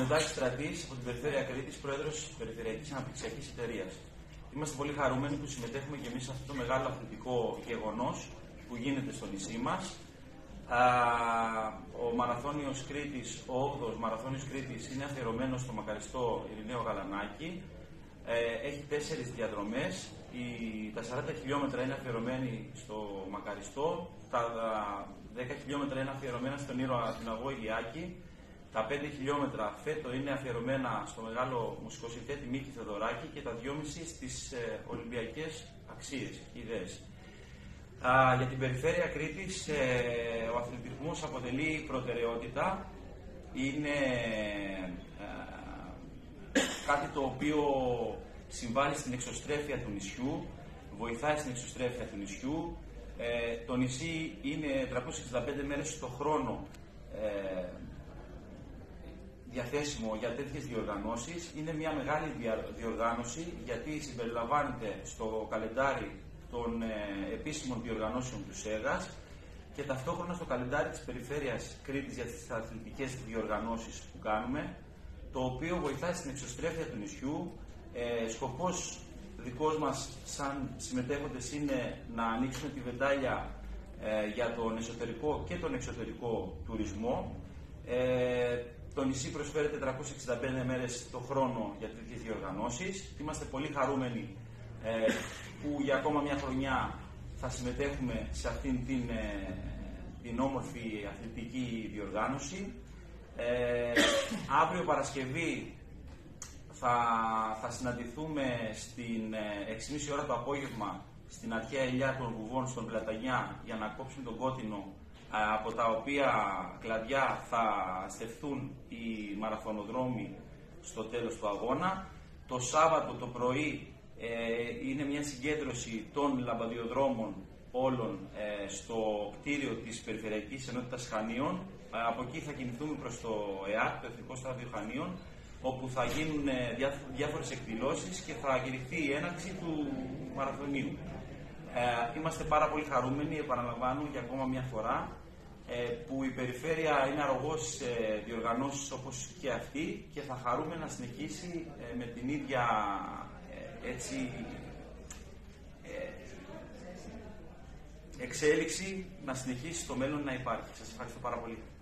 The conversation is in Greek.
Μενδάκης Στρατής, από την Περιφέρεια Κρήτης, Πρόεδρος της Περιφερειακής Αναπτυξιακής Εταιρείας. Είμαστε πολύ χαρούμενοι που συμμετέχουμε και εμείς σε αυτό το μεγάλο αθλητικό γεγονός που γίνεται στο νησί μας. Ο Μαραθώνιος Κρήτης, ο 8ος Μαραθώνιος Κρήτης, είναι αφιερωμένος στο μακαριστό Ειρηναίο Γαλανάκη. Έχει 4 διαδρομές. Τα 40 χιλιόμετρα είναι αφιερωμένοι στο μακαριστό. Τα 10 χιλιόμετρα είναι αφιερωμένα στον ήρωα την Αγώ Ηλιάκη. Τα 5 χιλιόμετρα φέτο είναι αφιερωμένα στο μεγάλο μουσικοσυνθέτη Μίκη Θεοδωράκη και τα 2,5 στις Ολυμπιακές αξίες, ιδέες. Για την Περιφέρεια Κρήτης, ο αθλητισμός αποτελεί προτεραιότητα. Είναι κάτι το οποίο συμβάλλει στην εξωστρέφεια του νησιού, βοηθάει στην εξωστρέφεια του νησιού. Το νησί είναι 365 μέρες το χρόνο διαθέσιμο για τέτοιες διοργανώσεις. Είναι μια μεγάλη διοργάνωση γιατί συμπεριλαμβάνεται στο καλεντάρι των επίσημων διοργανώσεων του ΣΕΓΑΣ και ταυτόχρονα στο καλεντάρι της Περιφέρειας Κρήτης για τις αθλητικές διοργανώσεις που κάνουμε, το οποίο βοηθάει στην εξωστρέφεια του νησιού. Σκοπός δικός μας σαν συμμετέχοντες είναι να ανοίξουμε τη βεντάλια για τον εσωτερικό και τον εξωτερικό τουρισμό. Το νησί προσφέρεται 365 μέρες το χρόνο για τέτοιες διοργανώσεις. Είμαστε πολύ χαρούμενοι που για ακόμα μια χρονιά θα συμμετέχουμε σε αυτήν την όμορφη αθλητική διοργάνωση. Αύριο Παρασκευή θα συναντηθούμε στην 6.30 ώρα το απόγευμα στην αρχαία ελιά των Βουβών στον Πλατανιά για να κόψουμε τον κότινο, από τα οποία κλαδιά θα στεφθούν οι μαραθωνοδρόμοι στο τέλος του αγώνα. Το Σάββατο το πρωί είναι μια συγκέντρωση των λαμπαδιοδρόμων όλων στο κτίριο της Περιφερειακής Ενότητας Χανίων. Από εκεί θα κινηθούμε προς το ΕΑΚ, το Εθνικό Στάδιο Χανίων, όπου θα γίνουν διάφορες εκδηλώσεις και θα κηρυχθεί η έναρξη του μαραθωνίου. Είμαστε πάρα πολύ χαρούμενοι, επαναλαμβάνω για ακόμα μια φορά, που η Περιφέρεια είναι αρρωγός σε διοργανώσεις όπως και αυτή και θα χαρούμε να συνεχίσει με την ίδια εξέλιξη, να συνεχίσει στο μέλλον να υπάρχει. Σας ευχαριστώ πάρα πολύ.